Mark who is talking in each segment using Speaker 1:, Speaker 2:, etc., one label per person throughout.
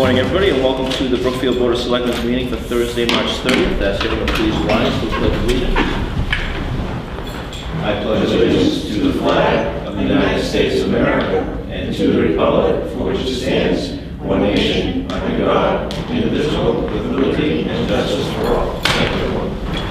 Speaker 1: morning, everybody, and welcome to the Brookfield Board of Selectmen's meeting for Thursday, March 30th. That's sitting on please rise to the Pledge of Allegiance. I pledge allegiance to the flag of the United States of America and to the republic for which it stands, one nation, under God, indivisible, with liberty and justice for all. Thank you, everyone.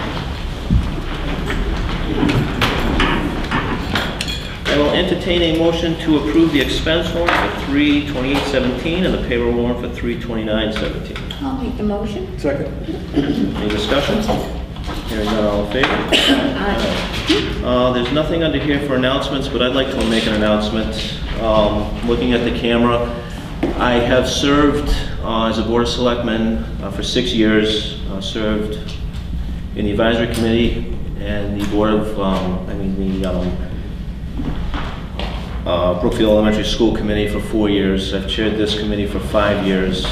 Speaker 1: I will entertain a motion to approve the expense warrant for 3/28/17 and the payroll warrant for 3/29/17.
Speaker 2: I'll make the motion.
Speaker 3: Second.
Speaker 1: Any discussion? Hearing none, all in favor?
Speaker 2: Aye.
Speaker 1: There's nothing under here for announcements, but I'd like to make an announcement. Looking at the camera, I have served as a Board of Selectmen for 6 years. Served in the advisory committee and the board of, Brookfield Elementary School Committee for 4 years. I've chaired this committee for 5 years.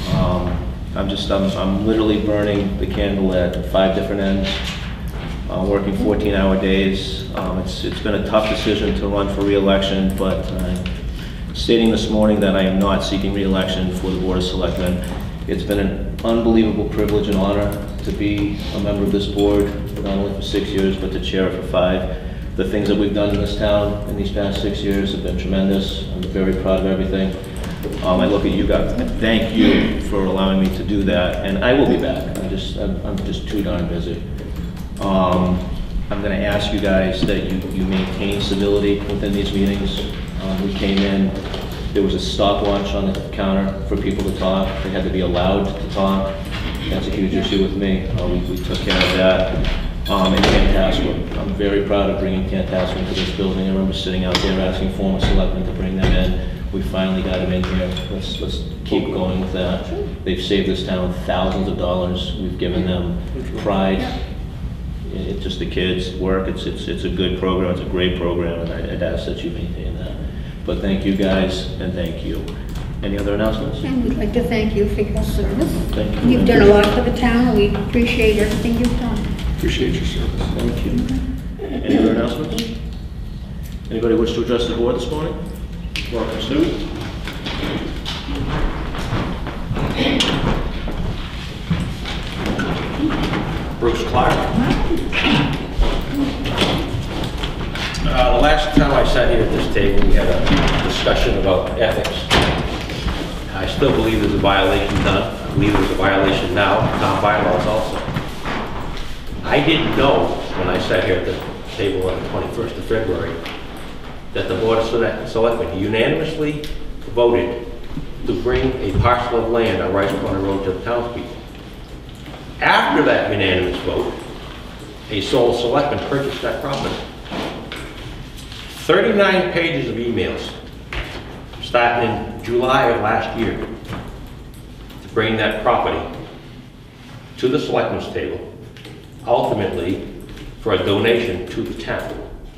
Speaker 1: I'm literally burning the candle at 5 different ends, working 14-hour days. It's been a tough decision to run for re-election, but I'm stating this morning that I am not seeking re-election for the Board of Selectmen. It's been an unbelievable privilege and honor to be a member of this board, not only for 6 years, but to chair it for 5. The things that we've done in this town in these past 6 years have been tremendous. I'm very proud of everything. I look at you guys. Thank you for allowing me to do that, and I will be back. I'm just too darn busy. I'm going to ask you guys that you maintain civility within these meetings. We came in, there was a stopwatch on the counter for people to talk. They had to be allowed to talk. That's a huge issue with me. We took care of that. And Cantasco. I'm very proud of bringing Cantasco into this building. I remember sitting out there asking former selectmen to bring them in. We finally got them in here. Let's keep going with that. They've saved this town thousands of dollars. We've given them pride. It's just the kids work. It's a good program. It's a great program, and I'd ask that you maintain that. But thank you guys, and thank you. Any other announcements?
Speaker 2: And we'd like to thank you for your service.
Speaker 1: Thank you.
Speaker 2: You've done a lot for the town, and we appreciate everything you've done.
Speaker 3: Appreciate your service.
Speaker 1: Thank you. Any other announcements? Anybody wish to address the board this morning? Welcome, Sue.
Speaker 4: Bruce Clark. The last time I sat here at this table, we had a discussion about ethics. I still believe there's a violation done. I believe there's a violation now, town bylaws also. I didn't know when I sat here at the table on the 21st of February that the Board of Selectmen unanimously voted to bring a parcel of land on Rice Corner Road to the townspeople. After that unanimous vote, a sole selectman purchased that property. 39 pages of emails starting in July of last year to bring that property to the selectmen's table, ultimately for a donation to the town.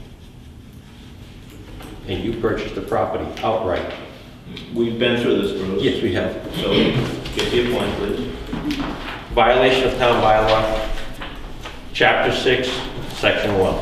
Speaker 4: And you purchased the property outright.
Speaker 1: We've been through this, Bruce.
Speaker 4: Yes, we have.
Speaker 1: So, get to your point, please.
Speaker 4: Violation of town bylaw, Chapter 6, Section 1.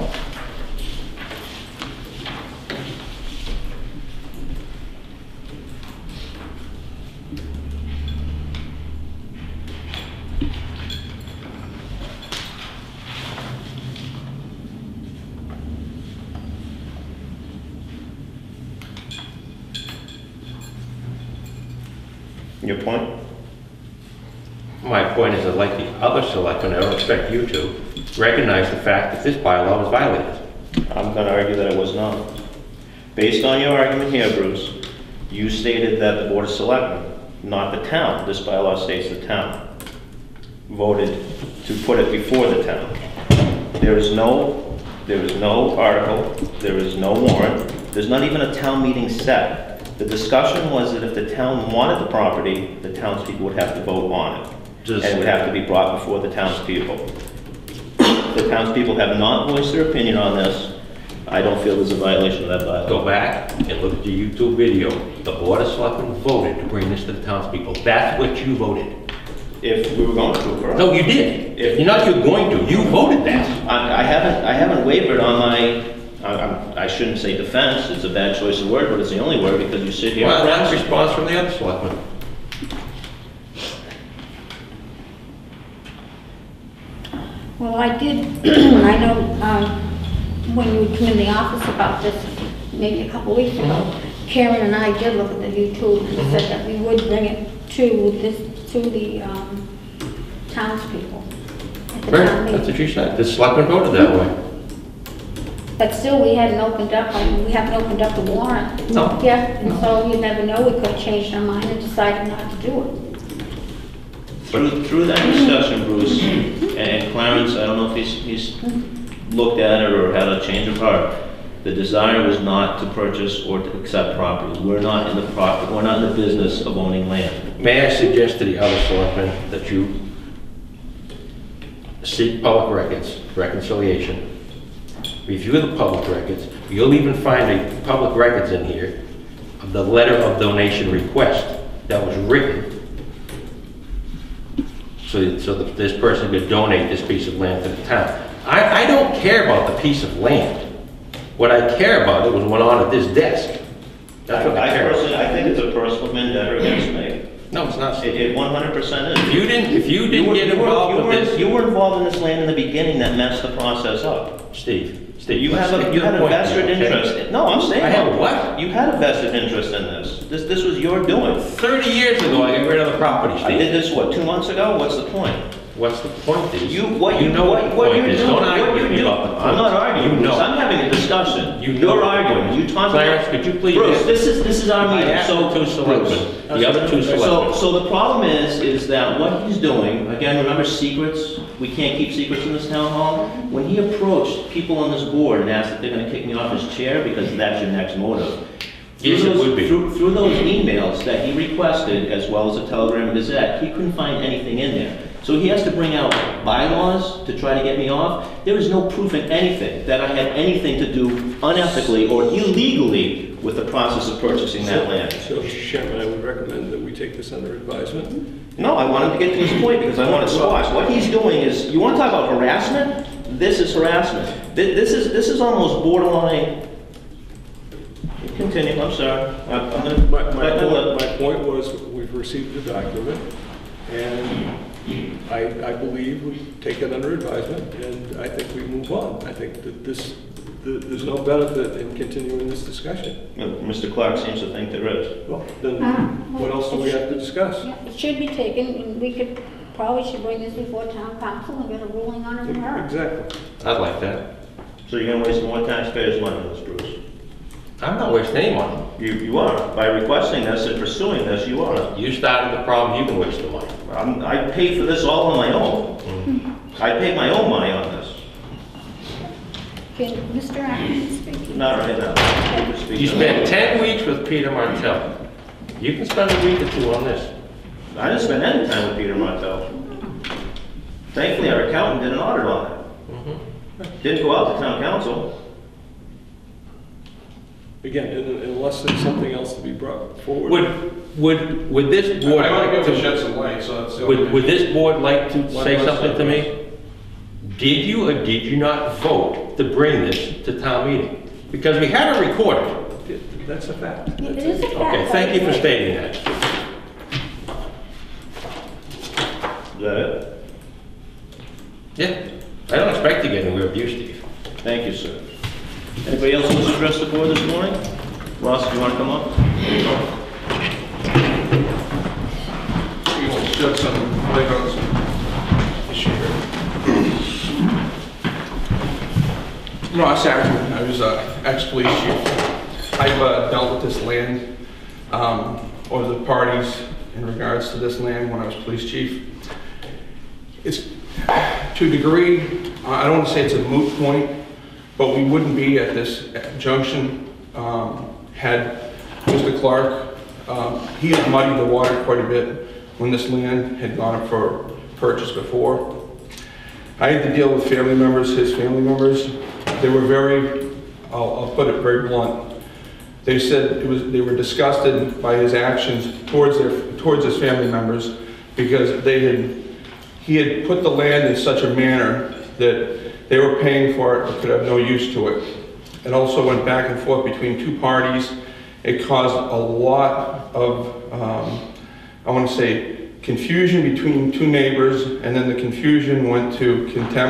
Speaker 1: Your point?
Speaker 4: My point is that, like the other selectmen, I don't expect you to recognize the fact that this bylaw was violated.
Speaker 1: I'm going to argue that it was not. Based on your argument here, Bruce, you stated that the Board of Selectmen, not the town, this bylaw states the town, voted to put it before the town. There is no article, there is no warrant, there's not even a town meeting set. The discussion was that if the town wanted the property, the townspeople would have to vote on it. And it would have to be brought before the townspeople. The townspeople have not voiced their opinion on this. I don't feel there's a violation of that bylaw.
Speaker 4: Go back and look at the YouTube video. The Board of Selectmen voted to bring this to the townspeople. That's what you voted.
Speaker 1: If we were going to, correct?
Speaker 4: No, you did. You're not you're going to. You voted that.
Speaker 1: I haven't wavered on my, I shouldn't say defense, it's a bad choice of word, but it's the only word because you sit here.
Speaker 4: Well, that's a response from the other selectmen.
Speaker 2: Well, I did, I know, when you would come in the office about this, maybe a couple weeks ago, Karen and I did look at the YouTube and said that we would bring it to the townspeople at the
Speaker 4: Right,
Speaker 2: town
Speaker 4: that's what
Speaker 2: meeting.
Speaker 4: you said. The selectmen voted that way.
Speaker 2: But still, we hadn't opened up, we haven't opened up the warrant.
Speaker 4: No.
Speaker 2: Yeah, and so you never know, we could have changed our mind and decided not to do it.
Speaker 1: Through that discussion, Bruce, and Clarence, I don't know if he's looked at it or had a change of heart. The desire was not to purchase or to accept properties. We're not in the business of owning land.
Speaker 4: May I suggest to the other selectmen that you seek public records, reconciliation, review the public records. You'll even find a public records in here of the letter of donation request that was written so that this person could donate this piece of land to the town. I don't care about the piece of land. What I care about, it was went on at this desk. That's what I care about.
Speaker 1: I think it's a personal vendetta against me.
Speaker 4: No, it's not.
Speaker 1: It 100% is.
Speaker 4: If you didn't get involved with this.
Speaker 1: You were involved in this land in the beginning that messed the process up.
Speaker 4: Steve,
Speaker 1: You had a vested interest. No, I'm saying.
Speaker 4: I have what?
Speaker 1: You had a vested interest in this. This was your doing.
Speaker 4: 30 years ago, I got rid of the property,
Speaker 1: I
Speaker 4: Steve.
Speaker 1: did this, what, 2 months ago? What's the point?
Speaker 4: What's the point is?
Speaker 1: What
Speaker 4: you know what the point is. Don't argue with me about the point.
Speaker 1: I'm not arguing.
Speaker 4: You know.
Speaker 1: I'm having a discussion.
Speaker 4: You know.
Speaker 1: You're arguing. You talking.
Speaker 4: Clarence, could you please?
Speaker 1: Bruce, this is our
Speaker 4: I
Speaker 1: meeting.
Speaker 4: asked
Speaker 1: So
Speaker 4: the two selectmen, the other two
Speaker 1: So,
Speaker 4: selectmen.
Speaker 1: so the problem is that what he's doing, again, remember secrets? We can't keep secrets in this town hall. When he approached people on this board and asked if they're gonna kick me off his chair because that's your next motive.
Speaker 4: Yes, it would be.
Speaker 1: Through those emails that he requested, as well as the Telegram and Gazette, he couldn't find anything in there. So he has to bring out bylaws to try to get me off. There is no proof in anything that I had anything to do unethically or illegally with the process of purchasing that land.
Speaker 3: So, Mr. Chairman, I would recommend that we take this under advisement.
Speaker 1: No, I want him to get to his point because I want to squash. What he's doing is, you want to talk about harassment? This is harassment. This is almost borderline. Continue, I'm sorry. I'm gonna,
Speaker 3: My point was, we've received the document, and I believe we take it under advisement, and I think we move on. I think that there's no benefit in continuing this discussion.
Speaker 1: Mr. Clark seems to think there is.
Speaker 3: Well, then what else do we have to discuss?
Speaker 2: Yeah, it should be taken, and we probably should bring this before town council and get a ruling on it tomorrow.
Speaker 3: Exactly.
Speaker 4: I'd like that.
Speaker 1: So you're gonna waste more taxpayers' money on this, Bruce?
Speaker 4: I'm not wasting any money.
Speaker 1: You are. By requesting this and pursuing this, you are.
Speaker 4: You started the problem, you can waste the money.
Speaker 1: I paid for this all on my own. I paid my own money on this.
Speaker 2: Can Mr. Acton speak?
Speaker 1: Not right now.
Speaker 4: You spent 10 weeks with Peter Martell. You can spend a week or two on this.
Speaker 1: I didn't spend any time with Peter Martell. Thankfully, our accountant did an audit on it. Didn't go out to town council.
Speaker 3: Again, unless there's something else to be brought forward.
Speaker 4: Would this board
Speaker 5: I want to
Speaker 4: like
Speaker 5: be able to
Speaker 4: to,
Speaker 5: shed some light, so that's the only
Speaker 4: would this board like to
Speaker 3: One
Speaker 4: say
Speaker 3: last
Speaker 4: something to
Speaker 3: sentence.
Speaker 4: me? Did you or did you not vote to bring this to town meeting? Because we have it recorded.
Speaker 3: That's a fact.
Speaker 2: It is a fact.
Speaker 4: Okay, thank you for stating that.
Speaker 1: Is that it?
Speaker 4: Yeah, I don't expect to get anywhere with you, Steve.
Speaker 1: Thank you, sir. Anybody else want to address the board this morning? Ross, do you want to come up?
Speaker 5: You want to shed some light on some issue here. Ross Ackerman, I was ex-police chief. I've dealt with this land, or the parties in regards to this land when I was police chief. It's, to a degree, I don't want to say it's a moot point, but we wouldn't be at this junction had Mr. Clark, he had muddied the water quite a bit when this land had gone up for purchase before. I had to deal with family members, his family members. They were very, I'll put it very blunt. They said they were disgusted by his actions towards his family members because he had put the land in such a manner that they were paying for it but could have no use to it. It also went back and forth between two parties. It caused a lot of, I want to say, confusion between two neighbors, and then the confusion went to contempt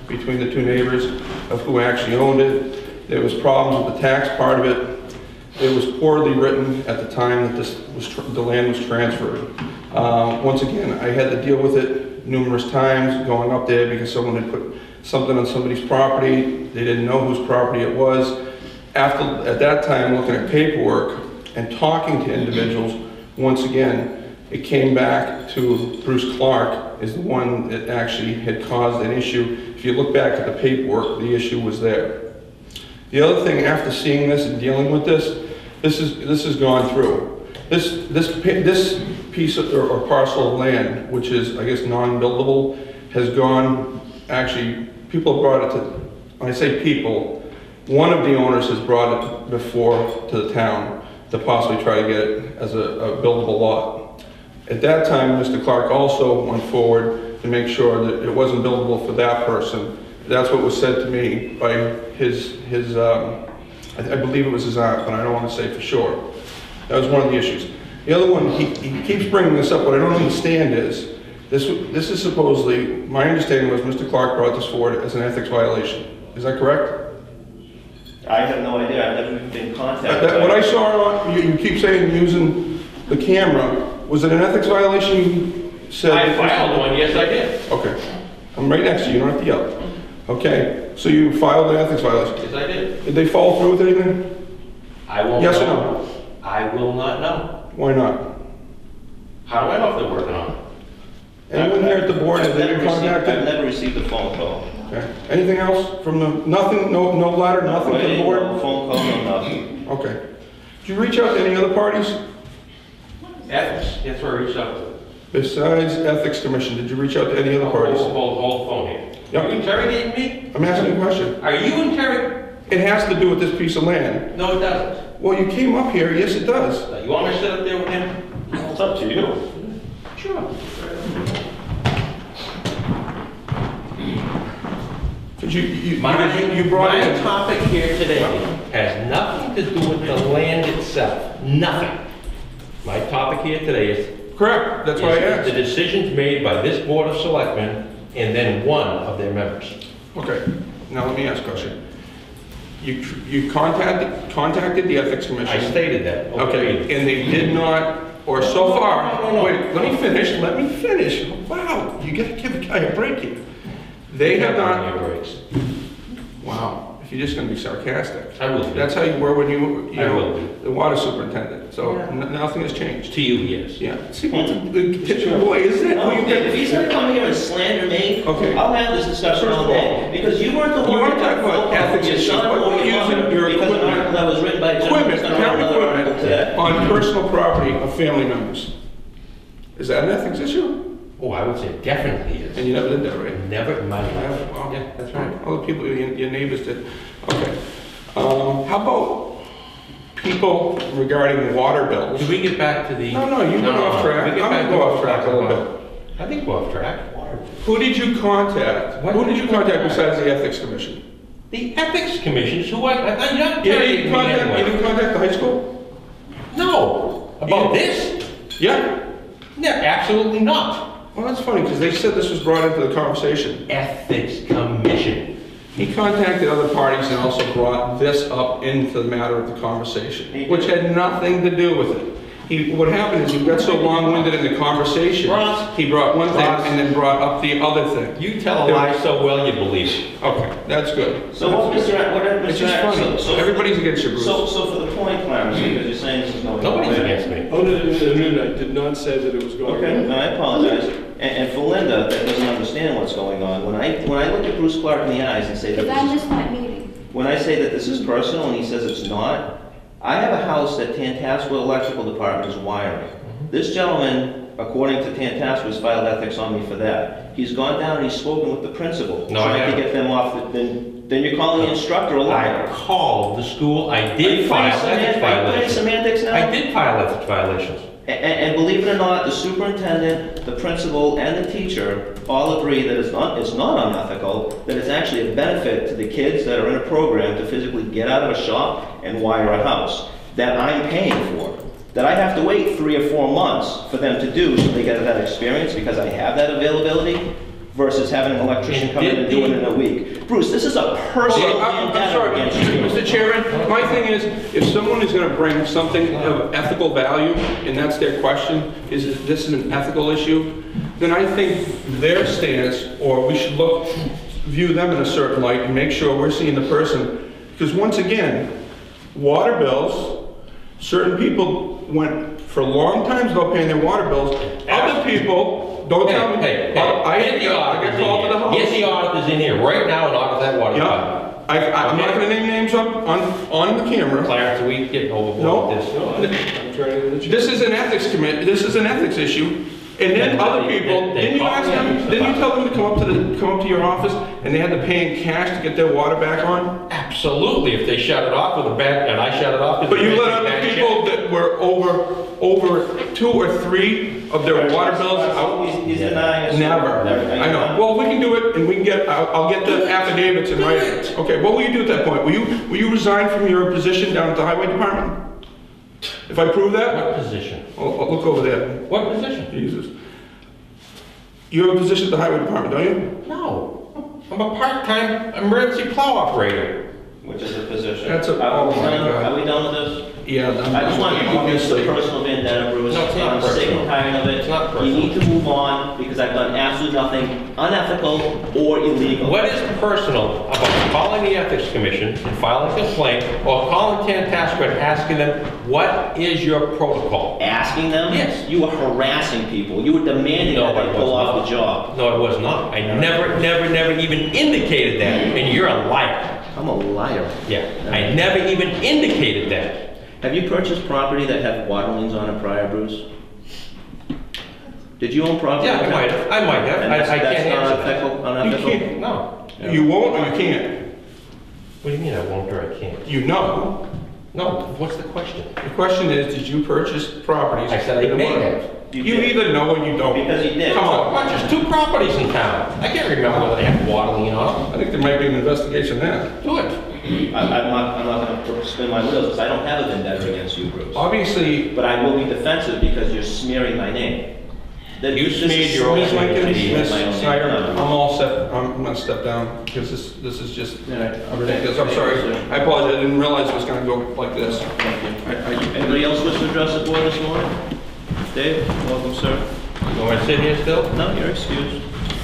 Speaker 5: between the two neighbors of who actually owned it. There was problems with the tax part of it. It was poorly written at the time that the land was transferred. Once again, I had to deal with it numerous times going up there because someone had put something on somebody's property. They didn't know whose property it was. At that time, looking at paperwork and talking to individuals, once again, it came back to Bruce Clark is the one that actually had caused an issue. If you look back at the paperwork, the issue was there. The other thing, after seeing this and dealing with this has gone through. This piece of, or parcel of land, which is, I guess, non-buildable, has gone, actually, people have brought it to, when I say people, one of the owners has brought it before to the town to possibly try to get it as a buildable lot. At that time, Mr. Clark also went forward to make sure that it wasn't buildable for that person. That's what was said to me by his I believe it was his aunt, but I don't want to say for sure. That was one of the issues. The other one, he keeps bringing this up. What I don't understand is, this is supposedly, my understanding was Mr. Clark brought this forward as an ethics violation. Is that correct?
Speaker 1: I have no idea. I've never been contacted.
Speaker 5: What I saw on, you keep saying using the camera, was it an ethics violation you said?
Speaker 4: I filed one, yes I did.
Speaker 5: Okay. I'm right next to you, you don't have to yell. Okay, so you filed an ethics violation.
Speaker 4: Yes I did.
Speaker 5: Did they follow through with anything?
Speaker 4: I won't
Speaker 5: Yes or
Speaker 4: know.
Speaker 5: no?
Speaker 4: I will not know.
Speaker 5: Why not?
Speaker 4: How do I know if they're working on it?
Speaker 5: Anyone here at the board has been
Speaker 1: I've
Speaker 5: contacted?
Speaker 1: never received a phone call.
Speaker 5: Okay. Anything else from the, nothing, no letter, nothing to the board?
Speaker 1: No phone call, no nothing.
Speaker 5: Okay. Did you reach out to any other parties?
Speaker 4: Ethics, that's where I reached out to.
Speaker 5: Besides Ethics Commission, did you reach out to any other parties?
Speaker 4: Hold phone here.
Speaker 5: Yep.
Speaker 4: Are you interrogating me?
Speaker 5: I'm asking you a question.
Speaker 4: Are you interrogating?
Speaker 5: It has to do with this piece of land.
Speaker 4: No, it doesn't.
Speaker 5: Well, you came up here, yes it does.
Speaker 4: You want me to sit up there with him?
Speaker 1: It's up to you.
Speaker 4: Sure.
Speaker 5: But you brought
Speaker 4: My
Speaker 5: in.
Speaker 4: topic here today has nothing to do with the land itself. Nothing. My topic here today is
Speaker 5: Correct, that's why I
Speaker 4: the
Speaker 5: asked.
Speaker 4: decisions made by this Board of Selectmen and then one of their members.
Speaker 5: Okay, now let me ask a question. You contacted the Ethics Commission.
Speaker 4: I stated that.
Speaker 5: Okay, and they did not, or so far,
Speaker 4: No.
Speaker 5: wait, let me finish. Wow, you gotta give a guy a break here. They have not, wow, if you're just gonna be sarcastic.
Speaker 4: I will be.
Speaker 5: That's how you were when you
Speaker 4: I will
Speaker 5: know,
Speaker 4: be.
Speaker 5: the water superintendent, so nothing has changed.
Speaker 4: To you, yes.
Speaker 5: Yeah, see, what's the typical boy, isn't it?
Speaker 1: No, if he's gonna come here and slander me,
Speaker 5: Okay.
Speaker 1: I'll have this discussion all day. Because you weren't the
Speaker 5: You
Speaker 1: one
Speaker 5: wanna
Speaker 1: that
Speaker 5: talk
Speaker 1: got
Speaker 5: about
Speaker 1: phone call
Speaker 5: ethics
Speaker 1: from your
Speaker 5: issues,
Speaker 1: son
Speaker 5: but
Speaker 1: or your
Speaker 5: using
Speaker 1: mother
Speaker 5: your
Speaker 1: because an
Speaker 5: equipment.
Speaker 1: article that was written by a gentleman
Speaker 5: Equipment,
Speaker 1: who's gonna write
Speaker 5: county
Speaker 1: another article today.
Speaker 5: equipment on personal property of family members. Is that an ethics issue?
Speaker 4: Oh, I would say definitely is.
Speaker 5: And you never did that, right?
Speaker 4: Never in my life.
Speaker 5: Wow.
Speaker 4: Yeah, that's right.
Speaker 5: Other people, your neighbors did. Okay. How about people regarding water bills?
Speaker 4: Should we get back to the...
Speaker 5: No, you went off track.
Speaker 4: We get
Speaker 5: I'm
Speaker 4: back
Speaker 5: gonna go off track a little
Speaker 4: bit. I think go off track.
Speaker 5: Who did you contact?
Speaker 4: What
Speaker 5: Who
Speaker 4: did
Speaker 5: did you
Speaker 4: you
Speaker 5: contact
Speaker 4: contact?
Speaker 5: besides the Ethics Commission?
Speaker 4: The Ethics Commission is who you're not
Speaker 5: You
Speaker 4: interrogating
Speaker 5: didn't
Speaker 4: me
Speaker 5: contact
Speaker 4: anyway.
Speaker 5: the high school?
Speaker 4: No. About
Speaker 5: You-
Speaker 4: this?
Speaker 5: Yeah.
Speaker 4: No, absolutely not.
Speaker 5: Well, that's funny, because they said this was brought into the conversation.
Speaker 4: Ethics Commission.
Speaker 5: He contacted other parties and also brought this up into the matter of the conversation, which had nothing to do with it. What happened is he got so long-winded in the conversation,
Speaker 4: Ross.
Speaker 5: he brought one thing
Speaker 4: Ross.
Speaker 5: and then brought up the other thing.
Speaker 4: You tell a lie so well you believe it.
Speaker 5: Okay, that's good.
Speaker 1: So what,
Speaker 5: It's just funny. Everybody's against you, Bruce.
Speaker 1: So for the point, Clarence, because you're saying this is going
Speaker 4: Nobody's
Speaker 1: nowhere.
Speaker 4: against me.
Speaker 3: Oh, no, I did not say that it was going
Speaker 1: Okay,
Speaker 3: on.
Speaker 1: no, I apologize. And for Linda, that doesn't understand what's going on, when I look at Bruce Clark in the eyes and say that
Speaker 2: Because I
Speaker 1: this is,
Speaker 2: missed that meeting.
Speaker 1: when I say that this is personal and he says it's not, I have a house that Tantascwa Electrical Department is wiring. This gentleman, according to Tantascwa, has filed ethics on me for that. He's gone down and he's spoken with the principal,
Speaker 4: No, I
Speaker 1: trying to
Speaker 4: haven't.
Speaker 1: get them off, then you're calling the instructor a
Speaker 4: I
Speaker 1: liar.
Speaker 4: called the school, I
Speaker 1: Are you
Speaker 4: did
Speaker 1: playing
Speaker 4: file ethics violations.
Speaker 1: semantics now?
Speaker 4: I did file ethics violations.
Speaker 1: And believe it or not, the superintendent, the principal, and the teacher all agree that it's not unethical, that it's actually a benefit to the kids that are in a program to physically get out of a shop and wire a house, that I'm paying for, that I have to wait 3 or 4 months for them to do so they get that experience because I have that availability. versus having an electrician come in and do it in a week. Bruce, this is a personal
Speaker 5: I'm
Speaker 1: vendetta
Speaker 5: sorry,
Speaker 1: against you.
Speaker 5: Mr. Chairman, my thing is, if someone is gonna bring something of ethical value, and that's their question, is this an ethical issue? Then I think their stance, or we should view them in a certain light and make sure we're seeing the person. Because once again, water bills, certain people went for long times without paying their water bills. Other people, don't tell me. I get called to the house.
Speaker 4: Get the auditors in here right now and audit that water department.
Speaker 5: I'm not gonna name names on the camera.
Speaker 4: Clarence, are we getting overboard with this?
Speaker 5: This is an ethics this is an ethics issue. And then other people, didn't you tell them to come up to your office and they had to pay in cash to get their water back on?
Speaker 4: Absolutely, if they shut it off with a bank, and I shut it off.
Speaker 5: But you let other people that were over 2 or 3 of their water bills out?
Speaker 1: He's denying us.
Speaker 5: Never. I know. Well, we can do it, and we can get, I'll get the affidavits in writing. Okay, what will you do at that point? Will you resign from your position down at the highway department? If I prove that?
Speaker 4: What position?
Speaker 5: I'll look over there.
Speaker 4: What position?
Speaker 5: Jesus. You have a position at the highway department, don't you?
Speaker 4: No. I'm a part-time emergency plow operator.
Speaker 1: Which is a position.
Speaker 5: That's a-
Speaker 1: Are we
Speaker 5: oh my
Speaker 1: done?
Speaker 5: God.
Speaker 1: Are we done with this?
Speaker 5: Yeah.
Speaker 1: I just want to give you this
Speaker 5: obviously.
Speaker 1: personal vendetta, Bruce.
Speaker 4: No, it's not
Speaker 1: I'm sick
Speaker 4: personal.
Speaker 1: and tired of it.
Speaker 4: It's not
Speaker 1: You
Speaker 4: personal.
Speaker 1: need to move on because I've done absolutely nothing unethical or illegal.
Speaker 4: What is personal about calling the Ethics Commission and filing a complaint, or calling Tantascwa and asking them, what is your protocol?
Speaker 1: Asking them?
Speaker 4: Yes.
Speaker 1: You were harassing people. You were demanding
Speaker 4: No,
Speaker 1: that
Speaker 4: I
Speaker 1: they pull
Speaker 4: was
Speaker 1: off
Speaker 4: not.
Speaker 1: the job.
Speaker 4: No, it was not. I never even indicated that, and you're a liar.
Speaker 1: I'm a liar.
Speaker 4: Yeah, I never even indicated that.
Speaker 1: Have you purchased property that had water liens on it prior, Bruce? Did you own property?
Speaker 4: Yeah, I might have.
Speaker 1: And
Speaker 4: I
Speaker 1: that's
Speaker 4: can't
Speaker 1: not
Speaker 4: answer that.
Speaker 1: unethical? Unethical?
Speaker 5: You can't.
Speaker 4: No.
Speaker 5: You won't or you can't?
Speaker 4: What do you mean I won't or I can't?
Speaker 5: You know.
Speaker 4: No, what's the question?
Speaker 5: The question is, did you purchase properties?
Speaker 4: I said I
Speaker 5: with
Speaker 4: may
Speaker 5: water?
Speaker 4: have.
Speaker 5: You
Speaker 1: did.
Speaker 5: either know or you don't.
Speaker 1: Because he did.
Speaker 5: Come
Speaker 4: I
Speaker 5: on.
Speaker 4: purchased 2 properties in town. I can't remember whether they had water lien on
Speaker 5: I think there might be an investigation there.
Speaker 4: them. Do it.
Speaker 1: I'm not going to spin my wheels because I don't have a vendetta against you, Bruce.
Speaker 5: Obviously,
Speaker 1: But I will be defensive because you're smearing my name. That
Speaker 4: You
Speaker 1: this
Speaker 4: smeared
Speaker 1: is
Speaker 4: your own
Speaker 5: Ms. Lincoln,
Speaker 1: smearing
Speaker 5: Ms.
Speaker 1: my own name.
Speaker 5: Snyder,
Speaker 1: No,
Speaker 5: I'm
Speaker 1: no.
Speaker 5: all set. I'm gonna step down because this is just
Speaker 1: Yeah,
Speaker 5: ridiculous. I'm sorry. I apologize. I didn't realize it was gonna go like this.
Speaker 1: Thank you. Anybody else wish to address the board this morning? Dave, welcome, sir.
Speaker 4: You want me to sit here still?
Speaker 1: No, you're excused.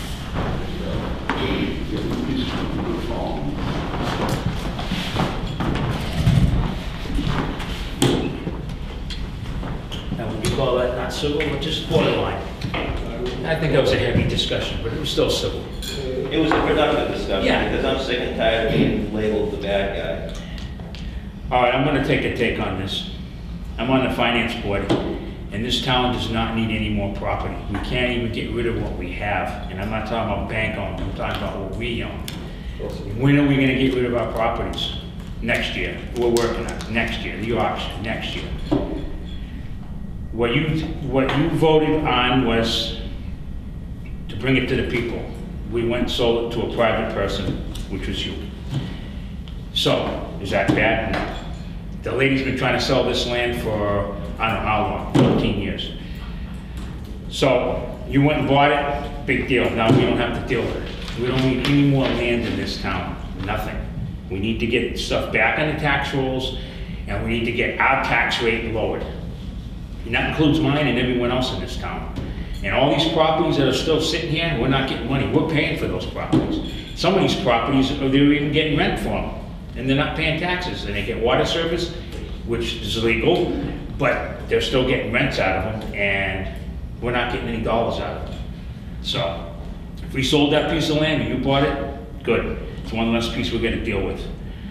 Speaker 6: Now, would you call that not civil or just borderline? I think that was a heavy discussion, but it was still civil.
Speaker 1: It was a productive discussion
Speaker 6: Yeah.
Speaker 1: because I'm sick and tired of being labeled the bad guy.
Speaker 6: All right, I'm gonna take a take on this. I'm on the finance board, and this town does not need any more property. We can't even get rid of what we have, and I'm not talking about bank owned, I'm talking about what we own. When are we gonna get rid of our properties? Next year. We're working on it. Next year, the auction, next year. What you voted on was to bring it to the people. We went and sold it to a private person, which was you. So, is that bad? No. The lady's been trying to sell this land for, I don't know how long, 14 years. So, you went and bought it, big deal. Now we don't have to deal with it. We don't need any more land in this town, nothing. We need to get stuff back on the tax rolls, and we need to get our tax rate lowered. And that includes mine and everyone else in this town. And all these properties that are still sitting here, we're not getting money. We're paying for those properties. Some of these properties, they're even getting rent for them, and they're not paying taxes. And they get water service, which is legal, but they're still getting rents out of them, and we're not getting any dollars out of them. So, if we sold that piece of land and you bought it, good. It's one less piece we're gonna deal with.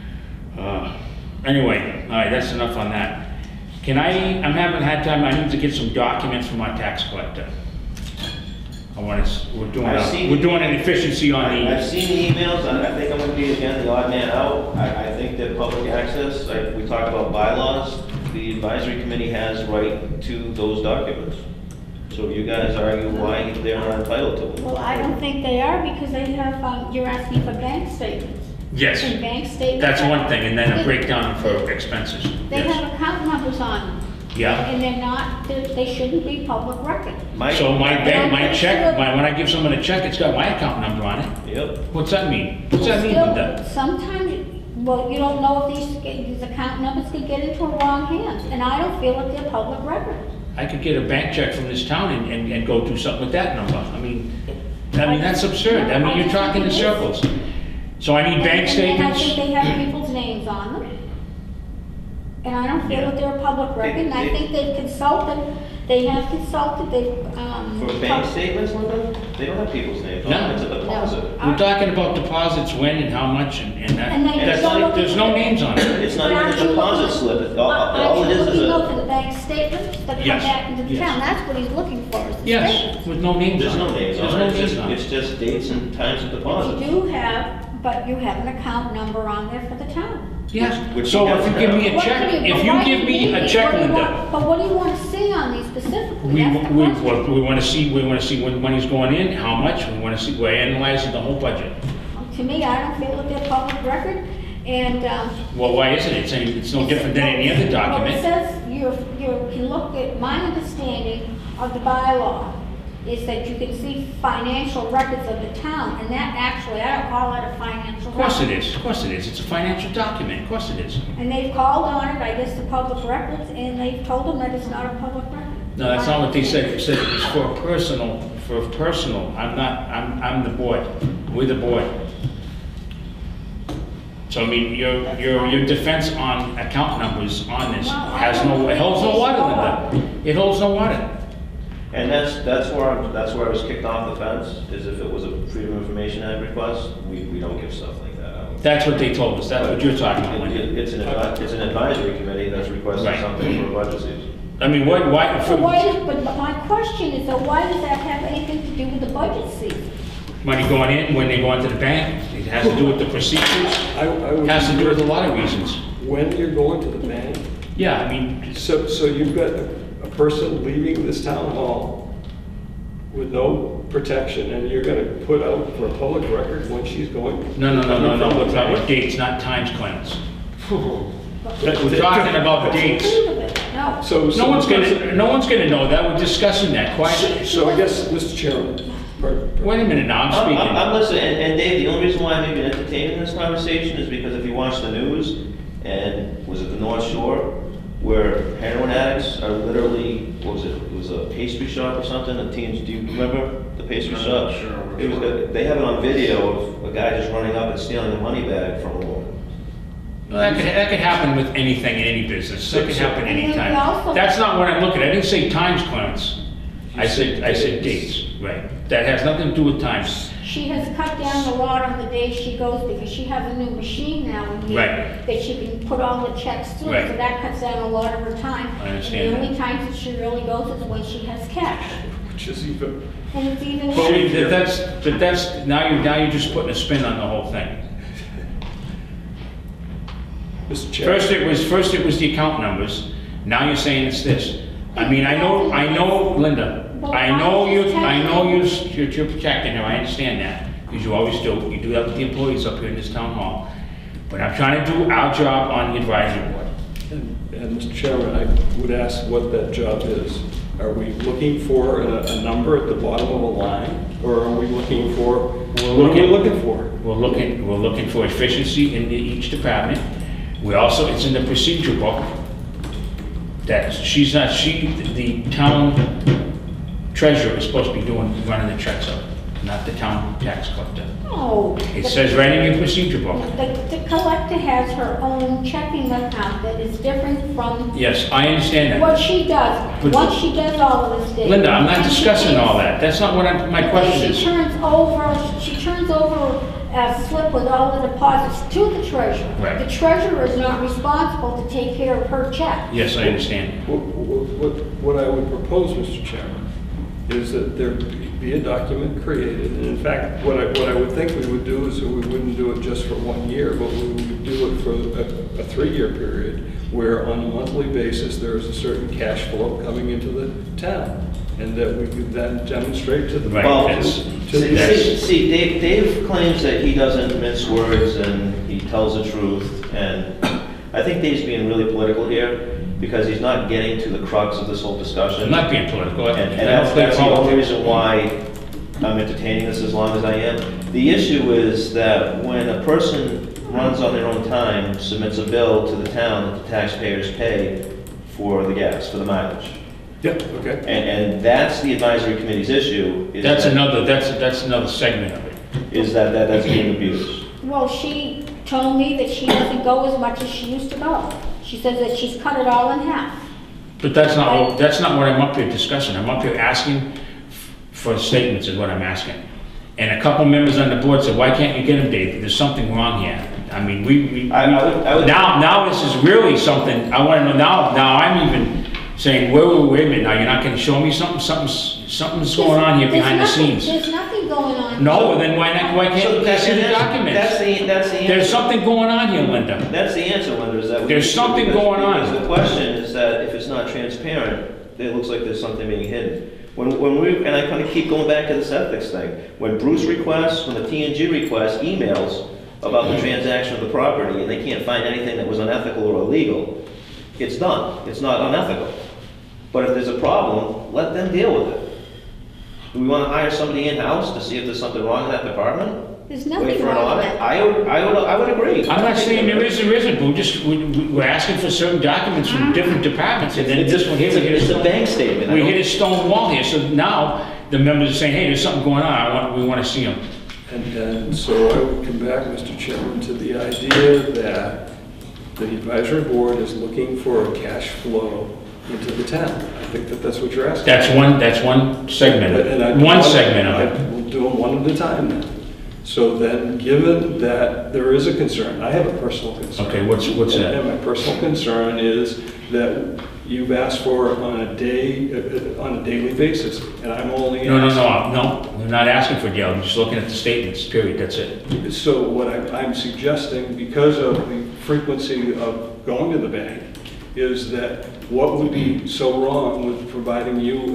Speaker 6: Anyway, all right, that's enough on that. I'm having had time, I need to get some documents from our tax collector. We're doing an efficiency on
Speaker 1: I've
Speaker 6: the,
Speaker 1: seen the emails, and I think I'm gonna be, again, the odd man out. I think that public access, like we talk about bylaws, the advisory committee has right to those documents. So if you guys argue why they're not entitled to them.
Speaker 2: Well, I don't think they are because they have, you're asking for bank statements.
Speaker 6: yes,
Speaker 2: And bank statements.
Speaker 6: that's one thing, and then a breakdown for expenses.
Speaker 2: They
Speaker 6: Yes.
Speaker 2: have account numbers on them.
Speaker 6: Yeah.
Speaker 2: And they're not, they shouldn't be public record.
Speaker 6: So my bank, my check, when I give someone a check, it's got my account number on it.
Speaker 1: Yep.
Speaker 6: What's that mean? What's that mean,
Speaker 2: Still,
Speaker 6: Linda?
Speaker 2: sometimes, well, you don't know if these account numbers could get into wrong hands, and I don't feel like they're public record.
Speaker 6: I could get a bank check from this town and go do something with that number. I mean, that's absurd. I mean, you're talking in circles. So I need bank
Speaker 2: And I
Speaker 6: statements.
Speaker 2: think they have people's names on them. And I don't feel that they're a public record, and I think they've consulted, they've,
Speaker 1: For bank statements, Linda, they don't have people's names on
Speaker 6: No.
Speaker 1: them, it's a deposit.
Speaker 6: We're talking about deposits, when and how much, and that,
Speaker 2: And they
Speaker 6: that's
Speaker 2: don't-
Speaker 6: like, there's no names on it.
Speaker 1: It's not even a deposit slip, all it is
Speaker 2: Aren't you looking
Speaker 1: a,
Speaker 2: for the bank statements that come
Speaker 6: Yes,
Speaker 2: back into the
Speaker 6: yes.
Speaker 2: town? That's what he's looking for, is the
Speaker 6: Yes,
Speaker 2: statements.
Speaker 6: with no names
Speaker 1: there's
Speaker 6: on it.
Speaker 1: no names
Speaker 6: There's
Speaker 1: on
Speaker 6: no
Speaker 1: it, it's
Speaker 6: names
Speaker 1: just,
Speaker 6: on
Speaker 1: it's
Speaker 6: it.
Speaker 1: just dates and times of
Speaker 2: You
Speaker 1: deposit.
Speaker 2: do have, but you have an account number on there for the town.
Speaker 6: Yes,
Speaker 1: Which
Speaker 6: so
Speaker 1: you
Speaker 6: if you
Speaker 1: have
Speaker 6: give me a
Speaker 2: What
Speaker 6: check,
Speaker 2: do
Speaker 6: if you
Speaker 2: why do
Speaker 6: give me
Speaker 2: need
Speaker 6: a
Speaker 2: it?
Speaker 6: check,
Speaker 2: What do you
Speaker 6: Linda,
Speaker 2: want- But what do you want to see on these specifically?
Speaker 6: we,
Speaker 2: That's the
Speaker 6: we,
Speaker 2: question.
Speaker 6: we wanna see when money's going in, how much, we wanna see, we're analyzing the whole budget.
Speaker 2: To me, I don't feel that they're public record, and,
Speaker 6: Well, why isn't it? It's no different than any other
Speaker 2: Well, it
Speaker 6: document.
Speaker 2: says, you can look at, my understanding of the bylaw is that you can see financial records of the town, and that actually, I don't call that a financial
Speaker 6: Of course
Speaker 2: record.
Speaker 6: it is, of course it is, it's a financial document, of course it is.
Speaker 2: And they've called on it, I guess, the public records, and they've told them that it's not a public record.
Speaker 6: No, that's not what they said, it said it's for personal, I'm the board, we're the board. So I mean, your defense on account numbers on this has no, it holds no water, Linda. It holds no water.
Speaker 1: And that's where I was kicked off the fence, is if it was a Freedom of Information Act request, we don't give stuff like that out.
Speaker 6: That's what they told us, that's what you're talking about, Linda.
Speaker 1: It's an advisory committee that's requesting
Speaker 6: Right.
Speaker 1: something for a budget season.
Speaker 6: I mean, why,
Speaker 2: So but my question is, so why does that have anything to do with the budget season?
Speaker 6: money going in, when they go into the bank, it has to do with the procedures,
Speaker 3: I would.
Speaker 6: it has to do with a lot of reasons.
Speaker 3: When you're going to the bank,
Speaker 6: Yeah, I mean,
Speaker 3: so you've got a person leaving this town hall with no protection, and you're gonna put out for a public record when she's going?
Speaker 6: no, we're talking about
Speaker 3: bank?
Speaker 6: dates, not times, Clarence. We're talking about dates.
Speaker 2: No.
Speaker 3: So.
Speaker 6: No one's gonna know that, we're discussing that quietly.
Speaker 3: So I guess, Mr. Chairman, pardon.
Speaker 6: Wait a minute now, I'm speaking.
Speaker 1: I'm listening, and Dave, the only reason why I'm even entertaining this conversation is because if you watch the news, and was it the North Shore, where heroin addicts are literally, what was it? It was a pastry shop or something, the teens, do you remember the pastry shop?
Speaker 7: Sure.
Speaker 1: It was, they have it on video of a guy just running up and stealing a money bag from a woman.
Speaker 6: Well, that could happen with anything in any business, that could happen
Speaker 2: And then we
Speaker 6: anytime.
Speaker 2: also-
Speaker 6: That's not what I'm looking at, I didn't say times, Clarence. I said dates, right. That has nothing to do with times.
Speaker 2: She has cut down a lot on the days she goes, because she has a new machine now in here
Speaker 6: Right.
Speaker 2: that she can put all the checks through,
Speaker 6: Right.
Speaker 2: so that cuts down a lot of her time.
Speaker 6: I understand
Speaker 2: And the
Speaker 6: that.
Speaker 2: only times that she really goes is when she has cash.
Speaker 3: Which is even,
Speaker 2: And it's even
Speaker 6: See,
Speaker 2: worse.
Speaker 6: that's, now you're just putting a spin on the whole thing.
Speaker 3: Mr. Chairman.
Speaker 6: First it was the account numbers, now you're saying it's this. I mean, I know, Linda, I know you're protecting her, I understand that, because you always do, you do that with the employees up here in this town hall. But I'm trying to do our job on the advisory board.
Speaker 3: And Mr. Chairman, I would ask what that job is. Are we looking for a number at the bottom of a line, or are we looking for, what are we looking for?
Speaker 6: We're looking for efficiency in each department. We also, it's in the procedure book, that the town treasurer is supposed to be running the checks up, not the town tax collector.
Speaker 2: No.
Speaker 6: It says right in your procedure book.
Speaker 2: The collector has her own checking account that is different from
Speaker 6: Yes, I understand
Speaker 2: what
Speaker 6: that.
Speaker 2: she does.
Speaker 6: But-
Speaker 2: Once she does all of this, Dave.
Speaker 6: Linda, I'm not discussing all that. That's not what my question
Speaker 2: She
Speaker 6: is.
Speaker 2: turns over a slip with all the deposits to the treasurer.
Speaker 6: Right.
Speaker 2: The treasurer is not responsible to take care of her check.
Speaker 6: Yes, I understand.
Speaker 3: What I would propose, Mr. Chairman, is that there be a document created, and in fact, what I would think we would do is that we wouldn't do it just for 1 year, but we would do it for a 3-year period, where on a monthly basis, there is a certain cash flow coming into the town, and that we could then demonstrate to the.
Speaker 6: Right,
Speaker 1: Well,
Speaker 6: that's-
Speaker 1: see, Dave claims that he doesn't mince words and he tells the truth, and I think Dave's being really political here. because he's not getting to the crux of this whole discussion.
Speaker 6: I'm not being political.
Speaker 1: And that's the only reason why I'm entertaining this as long as I am. The issue is that when a person runs on their own time, submits a bill to the town that the taxpayers pay for the gas, for the mileage.
Speaker 3: Yeah, okay.
Speaker 1: And that's the advisory committee's issue. Is
Speaker 6: That's
Speaker 1: that-
Speaker 6: another segment of it.
Speaker 1: Is that's being abused.
Speaker 2: Well, she told me that she doesn't go as much as she used to go. She says that she's cut it all in half.
Speaker 6: But that's not what I'm up here discussing. I'm up here asking for statements is what I'm asking. And a couple members on the board said, why can't you get them, Dave? There's something wrong here. I mean,
Speaker 1: I would-
Speaker 6: now this is really something, I wanna know now I'm even saying, wait a minute, now you're not gonna show me something? Something's going on here behind the scenes.
Speaker 2: There's nothing going on.
Speaker 6: No, then why can't we see the documents?
Speaker 1: That's the answer.
Speaker 6: There's something going on here, Linda.
Speaker 1: That's the answer, Linda, is that.
Speaker 6: There's something going on.
Speaker 1: Because the question is that if it's not transparent, it looks like there's something being hidden. And I kind of keep going back to this ethics thing. When Bruce requests, when the T&G requests emails about the transaction of the property, and they can't find anything that was unethical or illegal, it's done. It's not unethical. But if there's a problem, let them deal with it. Do we want to hire somebody in-house to see if there's something wrong in that department?
Speaker 2: There's
Speaker 1: Wait
Speaker 2: nothing
Speaker 1: for an
Speaker 2: wrong with
Speaker 1: audit?
Speaker 2: it.
Speaker 1: I would agree.
Speaker 6: I'm not saying there is or isn't, we're asking for certain documents from different departments, and then this one here,
Speaker 1: It's a bank statement.
Speaker 6: we hit a stone wall here, so now the members are saying, hey, there's something going on, we want to see them.
Speaker 3: And so I would come back, Mr. Chairman, to the idea that the advisory board is looking for a cash flow into the town. I think that that's what you're asking.
Speaker 6: That's one segment of
Speaker 3: And
Speaker 6: it,
Speaker 3: I-
Speaker 6: one segment of it.
Speaker 3: We'll do them one at a time then. So then, given that there is a concern, I have a personal concern.
Speaker 6: Okay, what's that?
Speaker 3: And my personal concern is that you've asked for on a daily basis, and I'm only
Speaker 6: No,
Speaker 3: asking.
Speaker 6: we're not asking for jail, I'm just looking at the statements, period, that's it.
Speaker 3: So what I'm suggesting, because of the frequency of going to the bank, is that what would be so wrong with providing you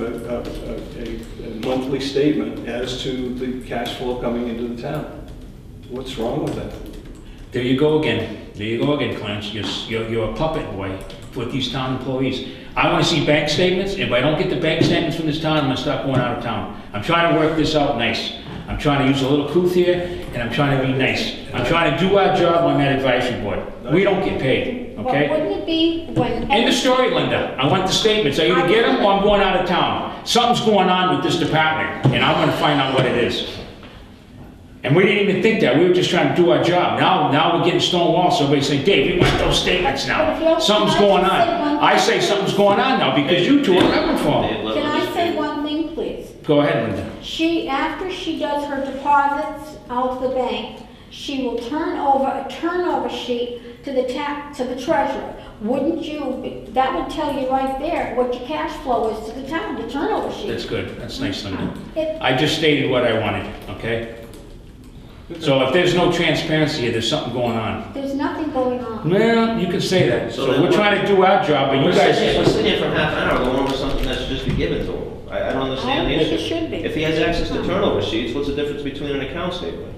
Speaker 3: a monthly statement as to the cash flow coming into the town? What's wrong with that?
Speaker 6: There you go again, Clarence, you're a puppet boy with these town employees. I want to see bank statements, if I don't get the bank statements from this town, I'm gonna stop going out of town. I'm trying to work this out nice. I'm trying to use a little truth here, and I'm trying to be nice. I'm trying to do our job on that advisory board. We don't get paid,
Speaker 2: But
Speaker 6: okay?
Speaker 2: wouldn't it be when...
Speaker 6: End of story, Linda. I want the statements. I either get them or I'm going out of town. Something's going on with this department, and I'm gonna find out what it is. And we didn't even think that. We were just trying to do our job. Now we're getting stone walls. So everybody's saying, Dave, we want those statements now. Something's going on. I say something's going on now because you two are coming for me.
Speaker 2: Can I say one thing, please?
Speaker 6: Go ahead, Linda.
Speaker 2: After she does her deposits out of the bank, she will turn over a turnover sheet to the treasurer. Wouldn't you, that would tell you right there what your cash flow is to the town, the turnover sheet.
Speaker 6: That's good. That's nice, Linda.
Speaker 2: It-
Speaker 6: I just stated what I wanted, okay? So if there's no transparency here, there's something going on.
Speaker 2: There's nothing going on.
Speaker 6: Well, you can say that.
Speaker 1: So
Speaker 6: So
Speaker 1: then
Speaker 6: we're trying to do our job, but you
Speaker 1: We're
Speaker 6: guys...
Speaker 1: sitting here for half an hour going over something that should just be given to him. I don't understand the
Speaker 2: I don't
Speaker 1: issue.
Speaker 2: think it should be.
Speaker 1: If he has access to turnover sheets, what's the difference between an account statement?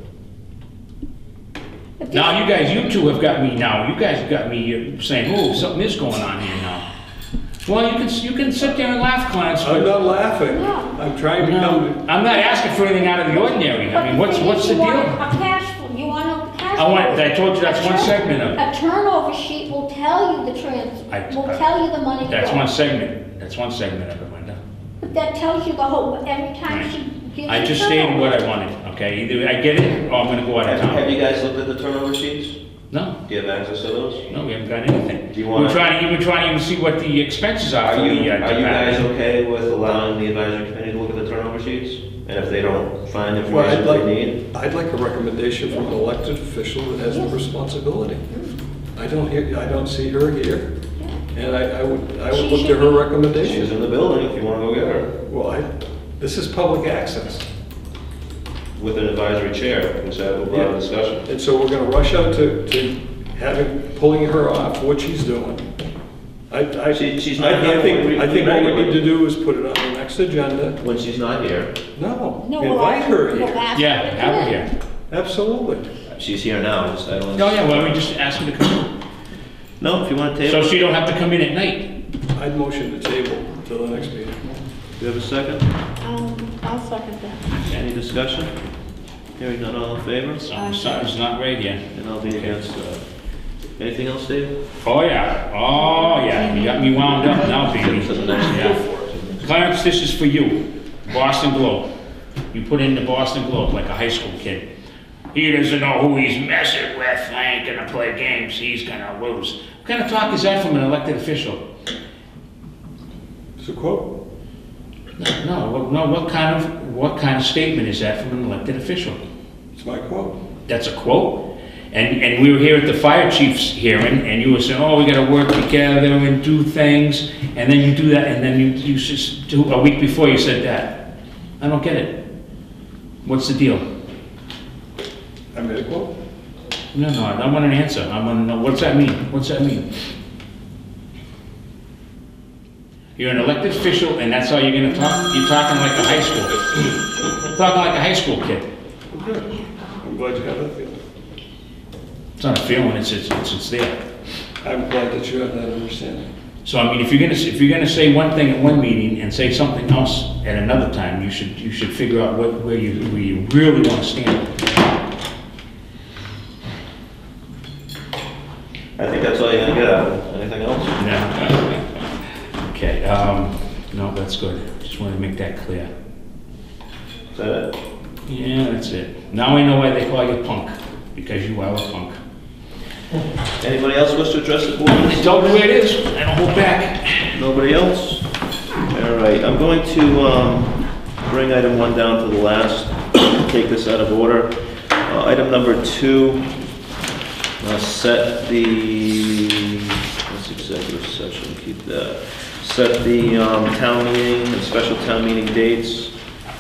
Speaker 2: But
Speaker 6: Now, you two have got me now. You guys have got me saying, oh, something is going on here now. Well, you can sit there and laugh, Clarence,
Speaker 3: I'm
Speaker 6: but
Speaker 3: not laughing.
Speaker 2: No.
Speaker 3: I'm trying to
Speaker 6: no,
Speaker 3: come
Speaker 6: I'm not asking for anything out of the ordinary. I mean,
Speaker 2: But
Speaker 6: what's
Speaker 2: thing is,
Speaker 6: the
Speaker 2: you want
Speaker 6: deal?
Speaker 2: a cash flow, you want a cash
Speaker 6: I told you that's one segment of it.
Speaker 2: A turnover sheet will tell you the will tell you the money.
Speaker 6: That's
Speaker 2: flow.
Speaker 6: one segment. That's one segment of it, Linda.
Speaker 2: But that tells you the whole, every time
Speaker 6: Right.
Speaker 2: she gives
Speaker 6: I
Speaker 2: you
Speaker 6: just
Speaker 2: turnover.
Speaker 6: stated what I wanted, okay? Either I get it, or I'm gonna go out of
Speaker 1: Have
Speaker 6: town.
Speaker 1: you guys looked at the turnover sheets?
Speaker 6: No,
Speaker 1: Do you have access to those?
Speaker 6: no, we haven't got anything.
Speaker 1: Do you wanna-
Speaker 6: We're trying to even see what the expenses are for the
Speaker 1: Are you guys
Speaker 6: department.
Speaker 1: okay with allowing the advisory committee to look at the turnover sheets? And if they don't find
Speaker 3: Well,
Speaker 1: information they need?
Speaker 3: I'd like a recommendation from an elected official that has the responsibility. I don't see her here, and I would look to her
Speaker 1: She's
Speaker 3: recommendation.
Speaker 1: in the building if you want to go get her.
Speaker 3: Well, this is public access,
Speaker 1: With an advisory chair, which I will have a discussion.
Speaker 3: and so we're gonna rush out to pulling her off what she's doing.
Speaker 1: She's not here.
Speaker 3: I think what we need to do is put it on the next agenda.
Speaker 1: When she's not here,
Speaker 3: No,
Speaker 2: No, we'll
Speaker 3: invite
Speaker 2: ask-
Speaker 3: her
Speaker 2: we'll
Speaker 3: here.
Speaker 2: ask
Speaker 6: Yeah,
Speaker 2: her to
Speaker 6: have her
Speaker 2: come in.
Speaker 6: here.
Speaker 3: Absolutely.
Speaker 1: she's here now, just I don't.
Speaker 6: No, yeah, well, we just ask him to come.
Speaker 1: No, if you want to
Speaker 6: So
Speaker 1: table,
Speaker 6: she don't have to come in at night.
Speaker 3: I'd motion to table until the next meeting.
Speaker 1: do you have a second?
Speaker 2: I'll second that.
Speaker 1: Any discussion? Hearing none, all in favor?
Speaker 6: Something's not right yet.
Speaker 1: And I'll be against that. Anything else, Dave?
Speaker 6: Oh, yeah, you got me wound up now, baby.
Speaker 1: To the next
Speaker 6: Yeah. Clarence, this is for you, Boston Globe. You put in the Boston Globe like a high school kid. He doesn't know who he's messing with, I ain't gonna play games, he's gonna lose. What kind of talk is that from an elected official?
Speaker 3: It's a quote.
Speaker 6: No, what kind of statement is that from an elected official?
Speaker 3: It's my quote.
Speaker 6: That's a quote? And we were here at the fire chief's hearing, and you were saying, oh, we gotta work together and do things, and then you do that, and then you just do, a week before you said that. I don't get it. What's the deal?
Speaker 3: I made a quote.
Speaker 6: No, I want an answer. I want to know, what's that mean? What's that mean? You're an elected official, and that's how you're gonna talk? You're talking like a high school. Talking like a high school kid.
Speaker 3: Good. I'm glad you have that feeling.
Speaker 6: It's not a feeling, it's there.
Speaker 3: I'm glad that you have that understanding.
Speaker 6: So, I mean, if you're gonna say one thing at one meeting and say something else at another time, you should figure out where you really want to stand.
Speaker 1: I think that's all you're gonna get out of it. Anything else?
Speaker 6: No. Okay, no, that's good. Just wanted to make that clear.
Speaker 1: Is that it?
Speaker 6: Yeah, that's it. Now I know why they call you punk, because you are a punk.
Speaker 1: Anybody else wish to address the board?
Speaker 6: Tell me where it is, I don't hold back.
Speaker 1: Nobody else? All right, I'm going to bring item 1 down to the last, take this out of order. Item number 2, set the, what's executive session, keep that. Set the town meeting and special town meeting dates.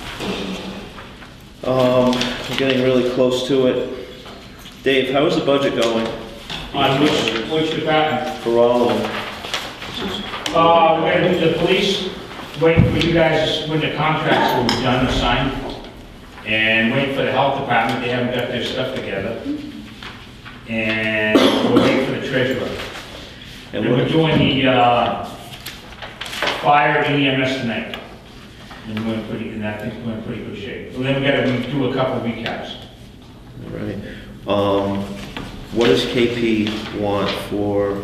Speaker 1: We're getting really close to it. Dave, how is the budget going
Speaker 6: On which department?
Speaker 1: for all of them?
Speaker 6: We're gonna do the police, waiting for you guys, when the contracts will be done and signed. And waiting for the health department, they haven't got their stuff together. And we're waiting for the treasurer.
Speaker 1: And
Speaker 6: And we're
Speaker 1: what,
Speaker 6: doing the, fire and EMS tonight. And we're pretty, and I think we're in pretty good shape. So then we gotta do a couple recaps.
Speaker 1: all right. What does KP want for,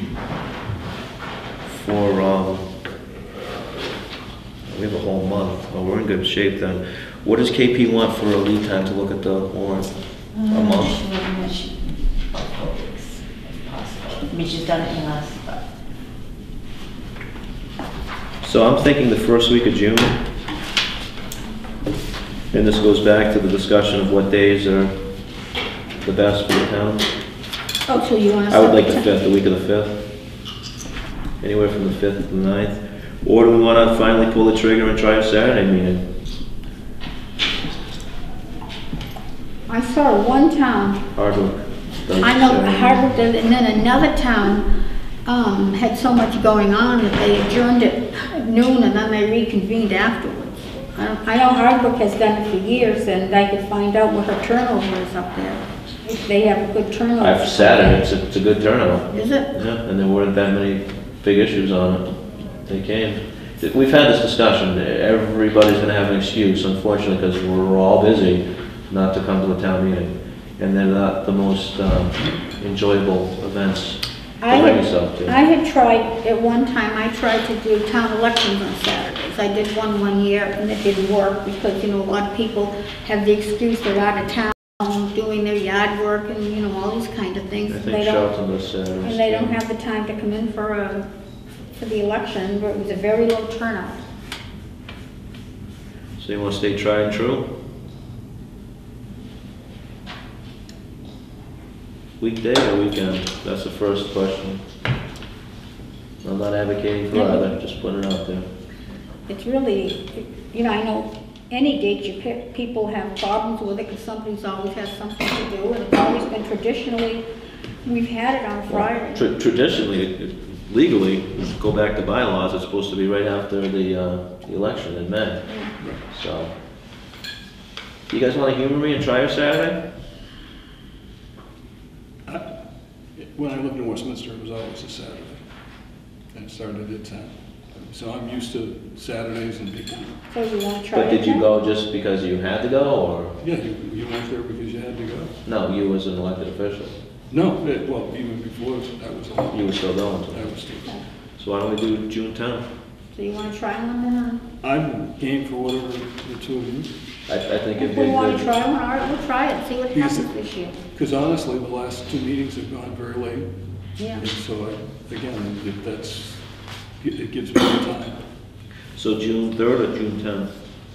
Speaker 1: we have a whole month, well, we're in good shape then. What does KP want for a lead time to look at the warrant? A month?
Speaker 7: She about 4 weeks, if possible. I mean, she's done it in the last, but
Speaker 1: So I'm thinking the first week of June. And this goes back to the discussion of what days are the best for the town.
Speaker 2: Oh, so you want to...
Speaker 1: I would like the 5th, the week of the 5th. Anywhere from the 5th to the 9th. Or do we want to finally pull the trigger and try a Saturday meeting?
Speaker 2: I saw one town,
Speaker 1: Hardwick. does
Speaker 2: I know
Speaker 1: Saturday.
Speaker 2: Hardwick did, and then another town had so much going on that they adjourned at noon and then they reconvened afterwards. I know Hardwick has done it for years, and I could find out what her turnover is up there. If they have a good turnover.
Speaker 1: I've sat in it, it's a good turnout.
Speaker 2: Is it?
Speaker 1: Yeah, and there weren't that many big issues on it. They came. We've had this discussion, everybody's gonna have an excuse, unfortunately, because we're all busy, not to come to a town meeting. And they're not the most enjoyable events to bring yourself to.
Speaker 2: I had tried, at one time, I tried to do town elections on Saturdays. I did one year, and it didn't work, because, you know, a lot of people have the excuse they're out of town, doing their yard work, and, you know, all these kind of things.
Speaker 1: I
Speaker 2: They
Speaker 1: think
Speaker 2: don't-
Speaker 1: Shelton does Saturdays.
Speaker 2: And they don't have the time to come in for the election, but it was a very low turnout.
Speaker 1: So you want to stay tried and true? Weekday or weekend? That's the first question. I'm not advocating for either, just putting it out there.
Speaker 2: It's really, you know, I know any date you pick, people have problems with it, because somebody's always has something to do, and it's always been traditionally, we've had it on Friday.
Speaker 1: Traditionally, legally, go back to bylaws, it's supposed to be right after the election in May. So, you guys want to humor me and try a Saturday?
Speaker 3: when I lived in Westminster, it was always a Saturday. And it started at 10. So I'm used to Saturdays and people,
Speaker 2: So you want to try it?
Speaker 1: But did you
Speaker 2: then?
Speaker 1: go just because you had to go, or?
Speaker 3: yeah, you went there because you had to go.
Speaker 1: No, you as an elected official.
Speaker 3: No, well, even before I was
Speaker 1: You were still going to
Speaker 3: I
Speaker 1: it.
Speaker 3: was still.
Speaker 1: So why don't we do June 10th?
Speaker 2: So you want to try one then?
Speaker 3: I'm game for whatever the two of you.
Speaker 1: I think it'd
Speaker 2: If
Speaker 1: be
Speaker 2: we want to
Speaker 1: good.
Speaker 2: try one, all right, we'll try it, see what
Speaker 3: Because-
Speaker 2: happens this year.
Speaker 3: Because honestly, the last two meetings have gone very late.
Speaker 2: Yeah.
Speaker 3: And so, again, it gives me time.
Speaker 1: So June 3rd or June 10th?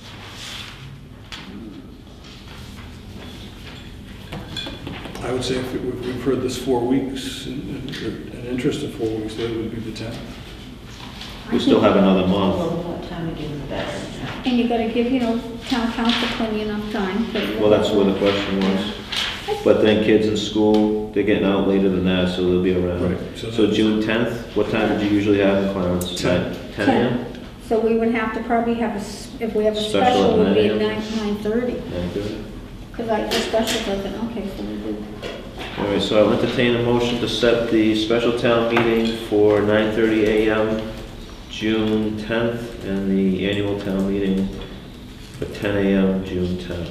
Speaker 3: I would say if we've heard this 4 weeks, and an interest in 4 weeks, that would be the 10th.
Speaker 1: We still have another
Speaker 7: Well,
Speaker 1: month.
Speaker 7: what time we do the better.
Speaker 2: And you gotta give, town council plenty enough time.
Speaker 1: Well, that's where the question was. But then kids in school, they're getting out later than that, so they'll be around.
Speaker 3: Right, so
Speaker 1: So
Speaker 3: that's-
Speaker 1: June 10th, what time did you usually have in Clarence?
Speaker 3: 10.
Speaker 1: 10 a.m.?
Speaker 2: So we would have to probably have if we have a
Speaker 1: Special
Speaker 2: special, it would be
Speaker 1: at
Speaker 2: at
Speaker 1: 9 a.m.?
Speaker 2: 9:30.
Speaker 1: 9:30?
Speaker 2: Because the special doesn't, okay, so we do.
Speaker 1: All right, so I'll entertain a motion to set the special town meeting for 9:30 a.m. June 10th, and the annual town meeting for 10 a.m. June 10th.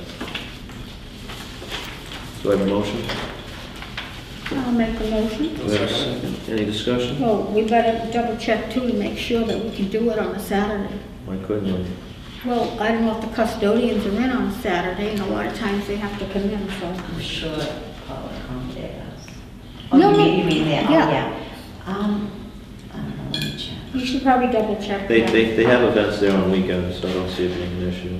Speaker 1: Do I have a motion?
Speaker 2: I'll make the motion.
Speaker 1: Do we have a second? Any discussion?
Speaker 2: Well, we better double check too to make sure that we can do it on a Saturday.
Speaker 1: Why couldn't we?
Speaker 2: Well, I don't know if the custodians are in on a Saturday, and a lot of times they have to come in, so.
Speaker 7: I'm sure Paul accommodated us.
Speaker 2: No,
Speaker 7: Oh,
Speaker 2: no.
Speaker 7: you mean that, oh,
Speaker 2: Yeah.
Speaker 7: yeah. I don't know, let me check.
Speaker 2: You should probably double check that.
Speaker 1: They have events there on weekends, so I don't see it being an issue.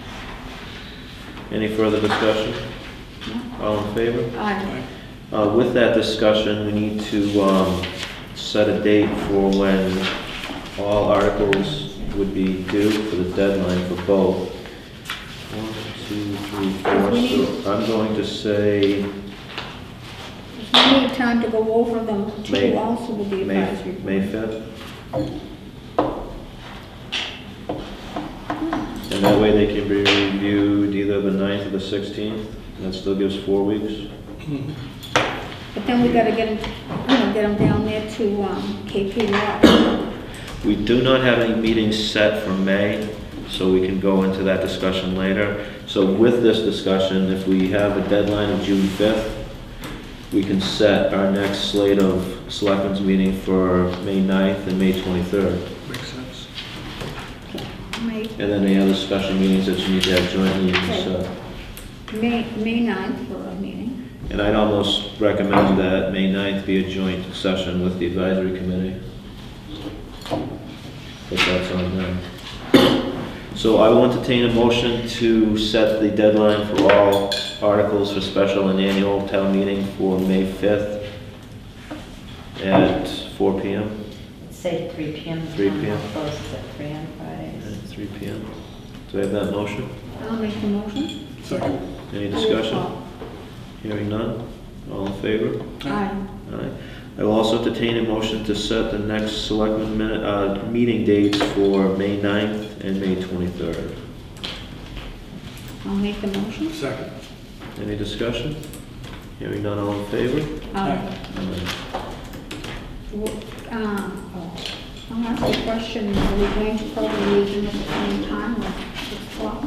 Speaker 1: Any further discussion? All in favor?
Speaker 2: Aye.
Speaker 1: With that discussion, we need to set a date for when all articles would be due for the deadline for both. 1, 2, 3, 4, so I'm going to say
Speaker 2: We need time to go over them
Speaker 1: May-
Speaker 2: too, also with the advisory.
Speaker 1: May 5th. And that way they can be reviewed either the 9th or the 16th. That still gives 4 weeks.
Speaker 2: But then we gotta get them down there to KP Law.
Speaker 1: We do not have any meetings set for May, so we can go into that discussion later. So with this discussion, if we have a deadline of June 5th, we can set our next slate of selectmen's meeting for May 9th and May 23rd.
Speaker 3: Makes sense.
Speaker 2: May
Speaker 1: And then any other special meetings that you need to have jointly, you can set.
Speaker 2: May 9th for a meeting.
Speaker 1: And I'd almost recommend that May 9th be a joint session with the advisory committee. But that's on them. So I will entertain a motion to set the deadline for all articles for special and annual town meeting for May 5th at 4 p.m.
Speaker 7: Say 3 p.m.
Speaker 1: 3 p.m.
Speaker 7: Closes at 3 on Fridays.
Speaker 1: At 3 p.m. Do I have that motion?
Speaker 2: I'll make the motion.
Speaker 3: Second.
Speaker 1: Any discussion? Hearing none? All in favor?
Speaker 2: Aye.
Speaker 1: Aye. I will also entertain a motion to set the next selectmen meeting dates for May 9th and May 23rd.
Speaker 2: I'll make the motion.
Speaker 3: Second.
Speaker 1: Any discussion? Hearing none, all in favor?
Speaker 2: Aye.
Speaker 1: Aye.
Speaker 2: I'll ask a question, are we going to probably use them at the same time, or 6 o'clock?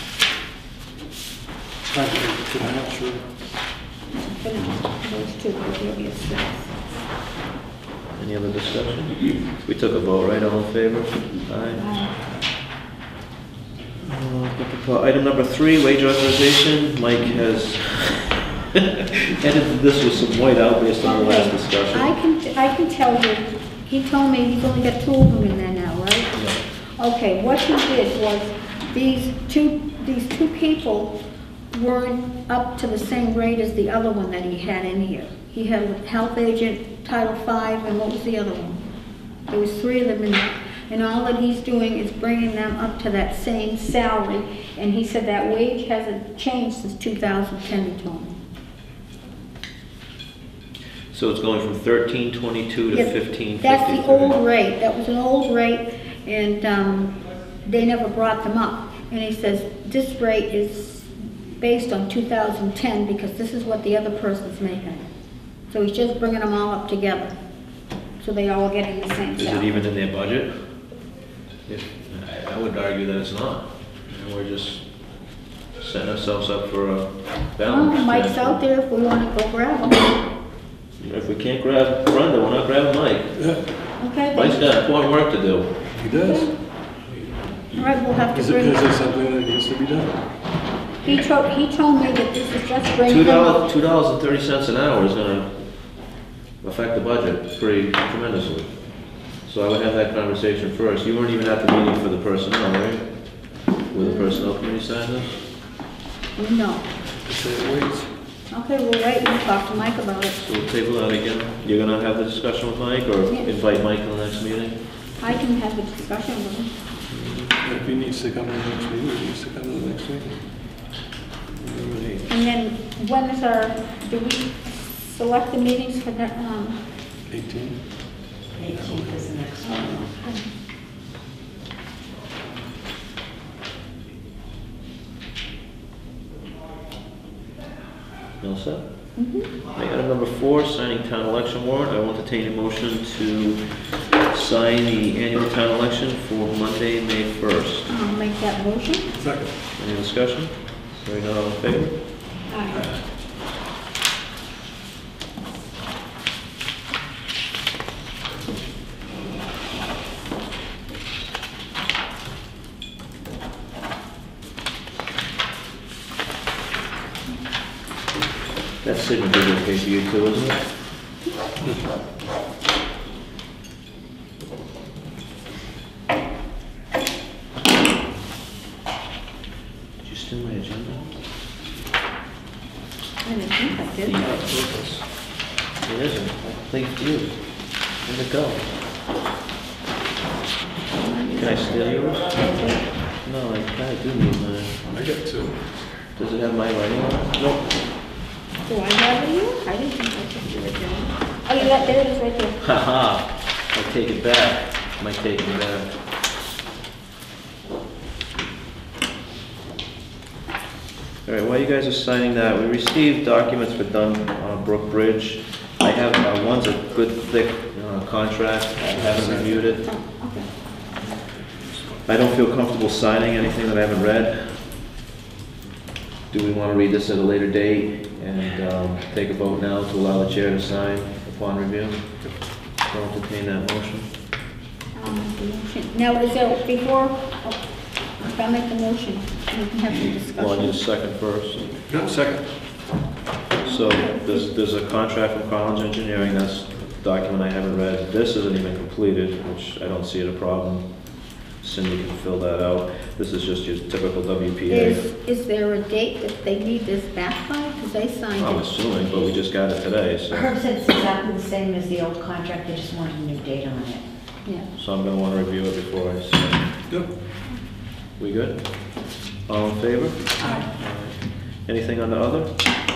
Speaker 3: I'm not sure.
Speaker 2: But no, those two, because you'll be at 6.
Speaker 1: Any other discussion? We took a vote, right? All in favor? Aye. Item number 3, wage authorization. Mike has edited this with some white out based on the last discussion.
Speaker 2: I can tell you, he told me he's only got 2 of them in there now, right? Okay, what he did was, these two people weren't up to the same rate as the other one that he had in here. He had a health agent, Title V, and what was the other one? There was 3 of them in there. And all that he's doing is bringing them up to that same salary. And he said that wage hasn't changed since 2010, he told me.
Speaker 1: So it's going from 1322 to
Speaker 2: Yes,
Speaker 1: 1553.
Speaker 2: that's the old rate. That was an old rate, and they never brought them up. And he says, this rate is based on 2010 because this is what the other person's making. So he's just bringing them all up together, so they all getting the same
Speaker 1: Is it
Speaker 2: salary.
Speaker 1: even in their budget? I would argue that it's not. And we're just setting ourselves up for a balance.
Speaker 2: Well, Mike's out there if we wanna go grab him.
Speaker 1: If we can't grab Brenda, we're not grabbing Mike.
Speaker 3: Yeah,
Speaker 2: Okay,
Speaker 1: Mike's
Speaker 2: then,
Speaker 1: got important work to do.
Speaker 3: he does.
Speaker 2: all right, we'll have to
Speaker 3: Is
Speaker 2: bring,
Speaker 3: there something that needs to be done?
Speaker 2: he told me that this is just bringing them up.
Speaker 1: $2.30 an hour is gonna affect the budget pretty tremendously. So I would have that conversation first. You weren't even at the meeting for the personnel, right? Where the personnel committee signed this?
Speaker 2: No.
Speaker 3: Say it waits.
Speaker 2: Okay, we'll wait and talk to Mike about it.
Speaker 1: So we'll table that again. You're gonna have the discussion with Mike, or
Speaker 2: Yeah.
Speaker 1: invite Mike to the next meeting?
Speaker 2: I can have a discussion with him.
Speaker 3: If he needs to come to the next meeting, he needs to come to the next meeting.
Speaker 2: And then when is our, do we select the meetings for the,
Speaker 3: 18?
Speaker 7: 18th is the next one.
Speaker 1: You all set? Item number 4, signing town election warrant. I will entertain a motion to sign the annual town election for Monday, May 1st.
Speaker 2: I'll make that motion.
Speaker 3: Second.
Speaker 1: Any discussion? Hearing none, all in favor?
Speaker 2: Aye.
Speaker 1: That signature is okay for you too, isn't it? Did you steal my agenda?
Speaker 2: I didn't think I did.
Speaker 1: Yeah, purpose. It isn't. I think you. Where'd it go? Can I steal yours? No, I kinda do need mine.
Speaker 3: I got 2.
Speaker 1: Does it have my writing on it? Nope.
Speaker 2: Do I have it here? I didn't think I took your agenda. Oh, you got, there it is right there.
Speaker 1: Haha, I take it back. Might take it back. All right, while you guys are signing that, we received documents for Brook Bridge. I have, one's a good thick contract. I haven't reviewed it.
Speaker 2: Oh, okay.
Speaker 1: I don't feel comfortable signing anything that I haven't read. Do we want to read this at a later date and take a vote now to allow the chair to sign upon review? I'll entertain that motion.
Speaker 2: The motion. Now, is there, before, if I make the motion, we can have some
Speaker 1: Well, I need a
Speaker 2: discussion.
Speaker 1: second first.
Speaker 3: No, second.
Speaker 1: So there's a contract from Collins Engineering, that's a document I haven't read. This isn't even completed, which I don't see it a problem. Cindy can fill that out. This is just your typical WPA.
Speaker 2: Is there a date that they need this back by? Because they signed
Speaker 1: I'm
Speaker 2: it.
Speaker 1: assuming, but we just got it today,
Speaker 7: Herb
Speaker 1: so.
Speaker 7: said it's exactly the same as the old contract, they just wanted a new date on it.
Speaker 2: Yeah.
Speaker 1: So I'm gonna wanna review it before I sign.
Speaker 3: Yep.
Speaker 1: We good? All in favor?
Speaker 7: Aye.
Speaker 1: Anything on the other?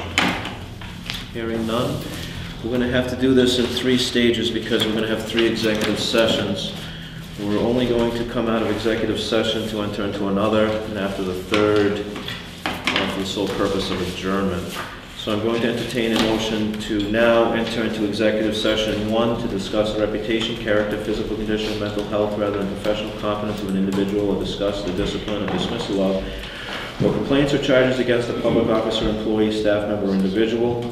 Speaker 1: Hearing none. We're gonna have to do this in 3 stages because we're gonna have 3 executive sessions. We're only going to come out of executive session to enter into another, and after the 3rd, for the sole purpose of adjournment. So I'm going to entertain a motion to now enter into executive session 1 to discuss the reputation, character, physical condition, mental health, rather than professional competence of an individual, or discuss the discipline or dismissal of, or complaints or charges against a public officer, employee, staff member, or individual.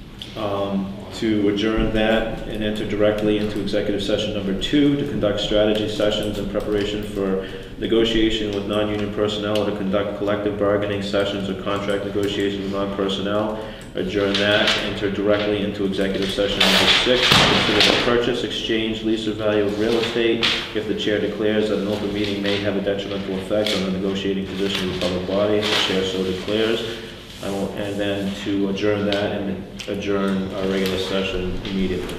Speaker 1: To adjourn that and enter directly into executive session number 2 to conduct strategy sessions in preparation for negotiation with non-union personnel, or to conduct collective bargaining sessions or contract negotiations with non-personnel. Adjourn that, enter directly into executive session number 6 to consider the purchase, exchange, lease, or value of real estate if the chair declares that an open meeting may have a detrimental effect on the negotiating position of the public body, if the chair so declares. And then to adjourn that and adjourn our regular session immediately.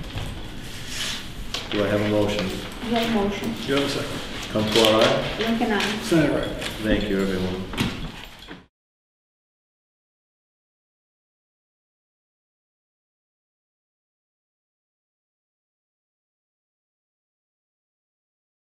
Speaker 1: Do I have a motion?
Speaker 2: No motion.
Speaker 3: You have a second.
Speaker 1: Come to our eye.
Speaker 2: Lincoln, aye.
Speaker 3: Sign it right.
Speaker 1: Thank you, everyone.